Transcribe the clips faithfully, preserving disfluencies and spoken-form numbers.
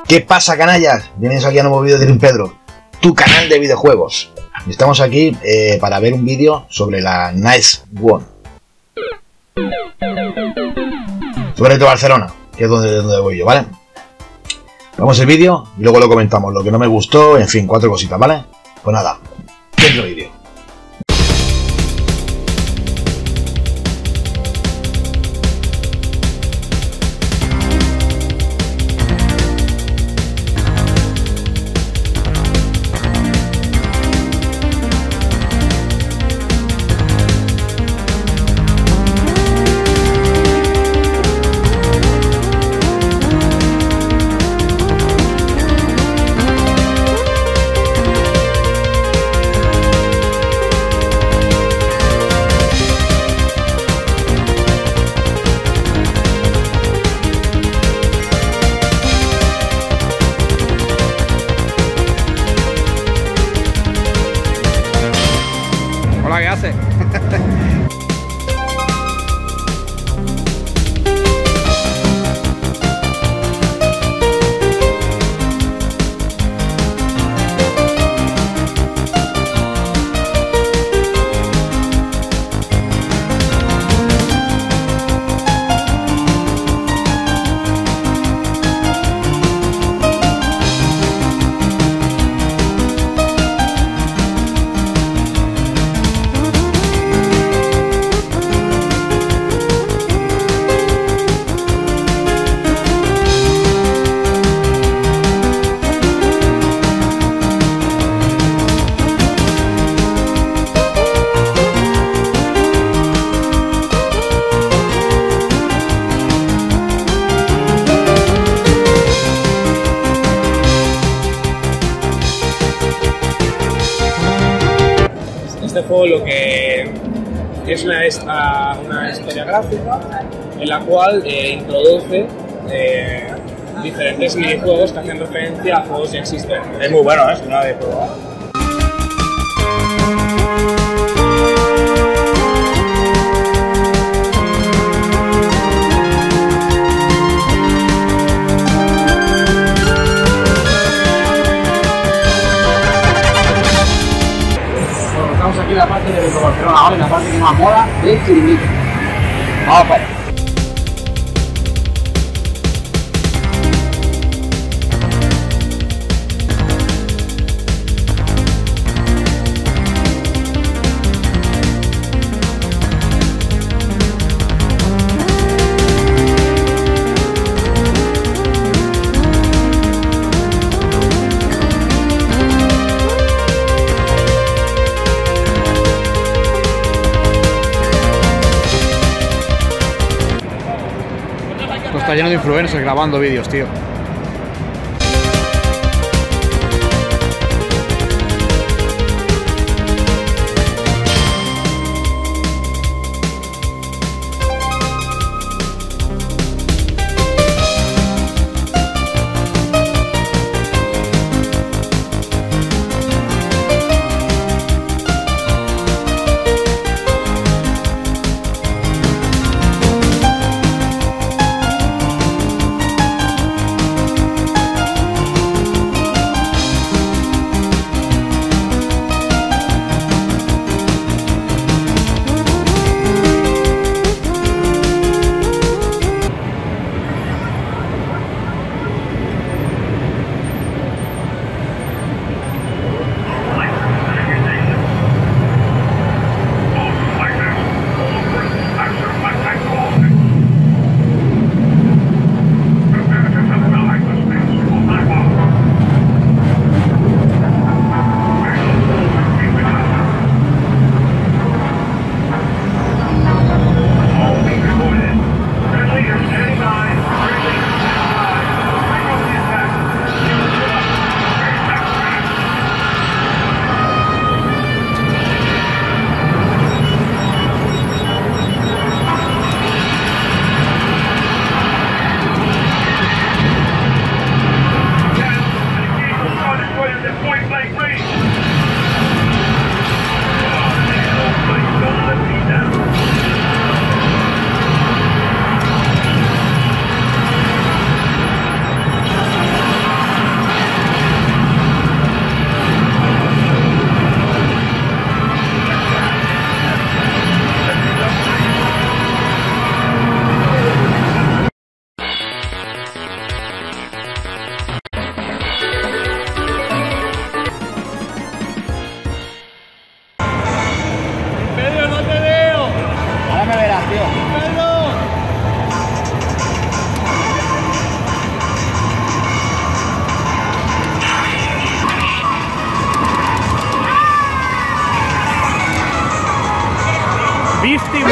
¿Qué pasa, canallas? Vienes aquí a un nuevo vídeo de Dream Pedro, tu canal de videojuegos. Estamos aquí eh, para ver un vídeo sobre la Nice One, sobre Retro Barcelona, que es donde, donde voy yo, ¿vale? Vamos el vídeo y luego lo comentamos, lo que no me gustó, en fin, cuatro cositas, ¿vale? Pues nada, dentro del vídeo. Hola, ¿qué hace? Este juego lo que es una, esta, una historia gráfica en la cual eh, introduce eh, diferentes minijuegos que hacen referencia a juegos ya existentes. Es muy bueno, ¿eh? Es una de probar. Estamos aquí en la parte de Retro Barcelona, ahora en la parte que más mola del Chiringuito. Vamos para allá. Esto está lleno de influencers grabando vídeos, tío. ¡Víctima!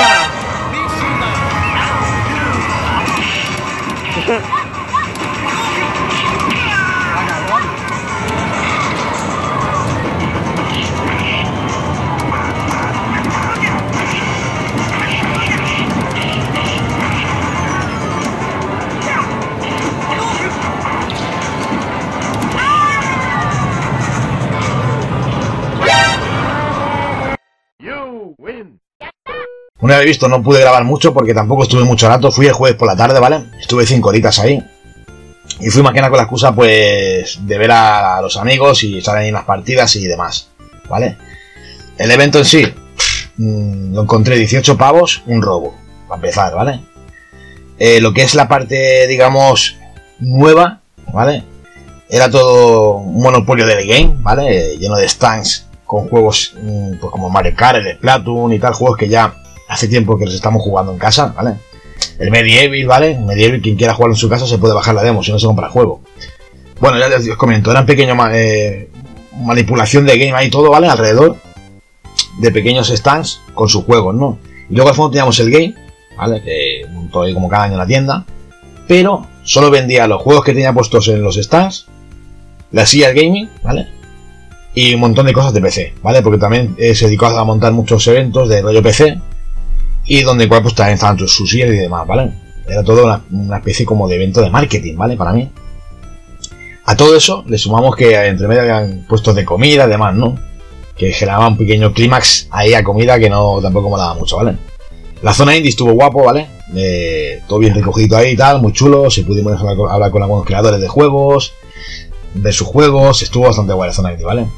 Una vez visto, no pude grabar mucho porque tampoco estuve mucho rato. Fui el jueves por la tarde, ¿vale? Estuve cinco horitas ahí. Y fui más que nada con la excusa, pues, de ver a los amigos y estar ahí en las partidas y demás, ¿vale? El evento en sí, mmm, lo encontré dieciocho pavos, un robo, para empezar, ¿vale? Eh, lo que es la parte, digamos, nueva, ¿vale? Era todo un monopolio del game, ¿vale? Eh, lleno de stands con juegos mmm, pues como Mario Kart, el Splatoon y tal, juegos que ya hace tiempo que los estamos jugando en casa, ¿vale? El Medieval, ¿vale? Medieval, quien quiera jugarlo en su casa se puede bajar la demo, si no se compra el juego. Bueno, ya os comento, eran pequeños eh, manipulación de game ahí todo, ¿vale? Alrededor de pequeños stands con sus juegos, ¿no? Y luego al fondo teníamos el game, ¿vale? Que montó ahí como cada año en la tienda, pero solo vendía los juegos que tenía puestos en los stands, las sillas gaming, ¿vale? Y un montón de cosas de P C, ¿vale? Porque también eh, se dedicó a montar muchos eventos de rollo P C. Y donde cual pues también estaban sus sillas y demás, ¿vale? Era todo una, una especie como de evento de marketing, ¿vale? Para mí. A todo eso le sumamos que entre medio habían puestos de comida y demás, ¿no? Que generaba un pequeño clímax ahí a comida que no tampoco molaba mucho, ¿vale? La zona indie estuvo guapo, ¿vale? Eh, todo bien recogido ahí y tal, muy chulo. Se pudimos hablar con, hablar con algunos creadores de juegos, de sus juegos. Estuvo bastante guay la zona indie, ¿vale?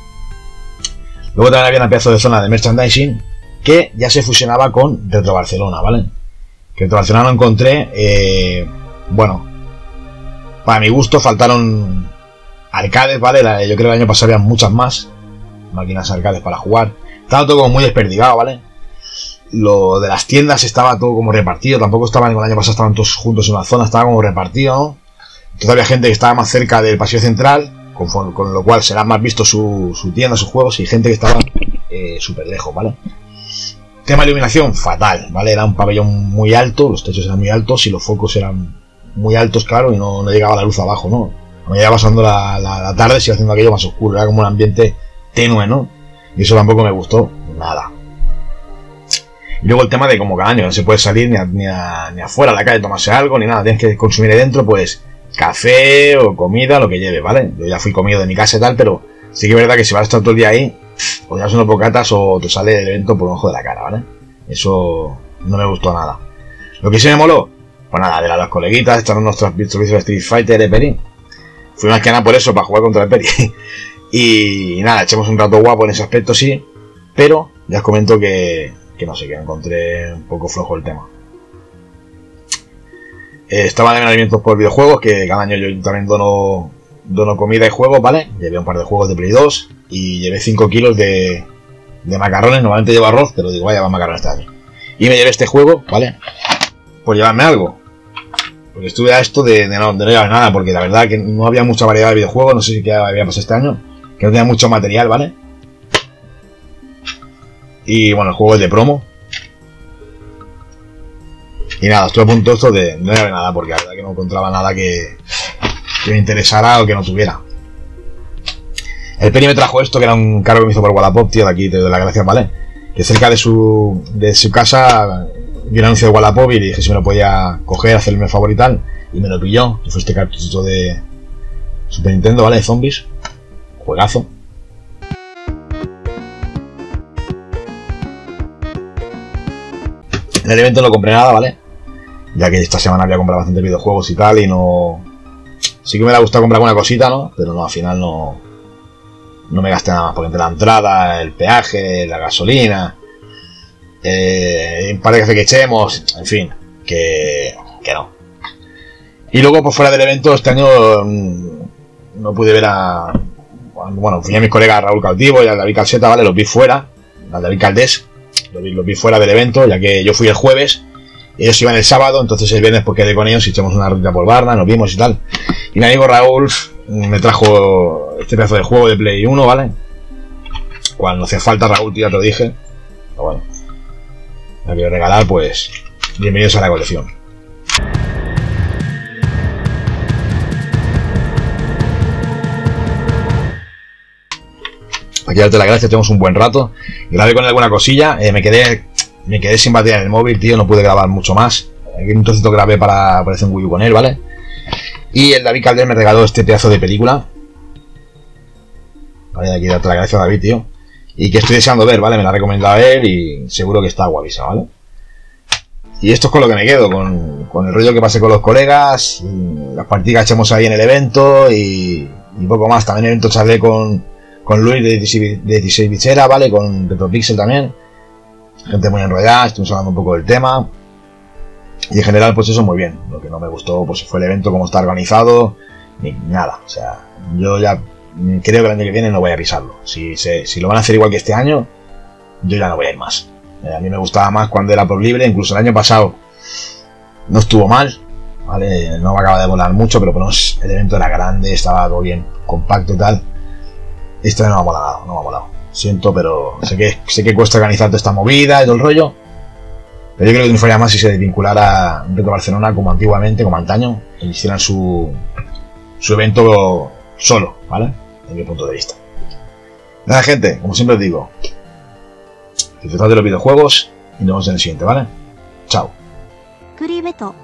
Luego también había una pedazo de zona de merchandising que ya se fusionaba con Retro Barcelona, ¿vale? Que Retro Barcelona lo encontré, eh, bueno, para mi gusto faltaron arcades, ¿vale? La, yo creo que el año pasado había muchas más máquinas arcades para jugar. Estaba todo como muy desperdigado, ¿vale? Lo de las tiendas estaba todo como repartido, tampoco estaban, el año pasado estaban todos juntos en una zona, estaba como repartido, ¿no? Entonces había gente que estaba más cerca del pasillo central, con, con lo cual será más visto su, su tienda, sus juegos, y gente que estaba eh, súper lejos, ¿vale? Tema de iluminación, fatal, ¿vale? Era un pabellón muy alto, los techos eran muy altos y los focos eran muy altos, claro, y no, no llegaba la luz abajo, ¿no? A medida pasando la, la, la tarde se iba haciendo aquello más oscuro, era como un ambiente tenue, ¿no? Y eso tampoco me gustó, nada. Y luego el tema de como cada año no se puede salir ni, a, ni, a, ni afuera a la calle a tomarse algo, ni nada, tienes que consumir ahí dentro, pues, café o comida, lo que lleve, ¿vale? Yo ya fui comido de mi casa y tal, pero sí que es verdad que si vas a estar todo el día ahí, o ya son unos bocatas o te sale el evento por un ojo de la cara, ¿vale? Eso no me gustó nada. Lo que sí me moló, pues nada, de las, las coleguitas, están unos servicios de Street Fighter de Peri. Fui más que nada por eso, para jugar contra el Peri. y, y nada, echamos un rato guapo en ese aspecto, sí, pero ya os comento que, que no sé, que encontré un poco flojo el tema. Eh, estaban en alimentos por videojuegos, que cada año yo también dono, dono comida y juegos, ¿vale? Llevé un par de juegos de Play dos y llevé cinco kilos de, de macarrones. Normalmente llevo arroz, pero digo, vaya, va macarrones este año. Y me llevé este juego, ¿vale? Por llevarme algo. Porque estuve a esto de, de, no, de no llevar nada, porque la verdad que no había mucha variedad de videojuegos, no sé si qué había pasado este año, que no tenía mucho material, ¿vale? Y bueno, el juego es de promo. Y nada, estuve a punto esto de no llevar nada, porque la verdad que no encontraba nada que, que me interesara o que no tuviera. El Penny me trajo esto, que era un cargo que me hizo por Wallapop, tío, de aquí, te doy las gracias, ¿vale? Que cerca de su, de su casa vi un anuncio de Wallapop y le dije si me lo podía coger, hacerme el favor y tal, y me lo pilló, que fue este cartucho de Super Nintendo, ¿vale? De zombies, juegazo. En el evento no compré nada, ¿vale? Ya que esta semana había comprado bastantes videojuegos y tal, y no... Sí que me ha gustado comprar alguna cosita, ¿no? Pero no, al final no... No me gasté nada más, porque entre la entrada, el peaje, la gasolina... Eh, un par de café que echemos, en fin, que... Que no. Y luego, por fuera del evento, este año... No pude ver a... Bueno, fui a mis colegas Raúl Cautivo y a David Calceta, ¿vale? Los vi fuera, a David Caldés. Los vi, los vi fuera del evento, ya que yo fui el jueves, ellos iban el sábado, entonces el viernes pues quedé con ellos y echamos una ruta por Barna, nos vimos y tal. Y mi amigo Raúl me trajo este pedazo de juego de Play uno, ¿vale? Cual no hacía falta, Raúl, tío, ya te lo dije. Pero bueno. la quiero regalar, pues bienvenidos a la colección. Aquí darte las gracias, tenemos un buen rato. Grabé con alguna cosilla, eh, me quedé me quedé sin batería en el móvil, tío, no pude grabar mucho más. Aquí un trocito grabé para aparecer un Wii U con él, ¿vale? Y el David Calder me regaló este pedazo de película. Vale, aquí darte las gracias a David, tío. Y que estoy deseando ver, ¿vale? Me la ha recomendado él y seguro que está guapísima, ¿vale? Y esto es con lo que me quedo, con, con el rollo que pasé con los colegas, y las partidas que echamos ahí en el evento y, y poco más. También en el evento charlé con, con Luis de dieciséis Bichera, ¿vale? Con Retropixel también. Gente muy enrollada, estuvimos hablando un poco del tema. Y en general, pues eso muy bien. Lo que no me gustó pues fue el evento, cómo está organizado, ni nada. O sea, yo ya creo que el año que viene no voy a pisarlo. Si, se, si lo van a hacer igual que este año, yo ya no voy a ir más. A mí me gustaba más cuando era por libre, incluso el año pasado no estuvo mal, ¿vale? No me acaba de volar mucho, pero bueno, el evento era grande, estaba todo bien compacto y tal. Este no me ha molado, no me ha molado. Siento, pero sé que, sé que cuesta organizar toda esta movida y todo el rollo. Pero yo creo que no faría más si se desvinculara a Retro Barcelona como antiguamente, como antaño, y hicieran su, su evento solo, ¿vale? Desde mi punto de vista. Nada, gente, como siempre os digo, disfrutad de los videojuegos y nos vemos en el siguiente, ¿vale? Chao.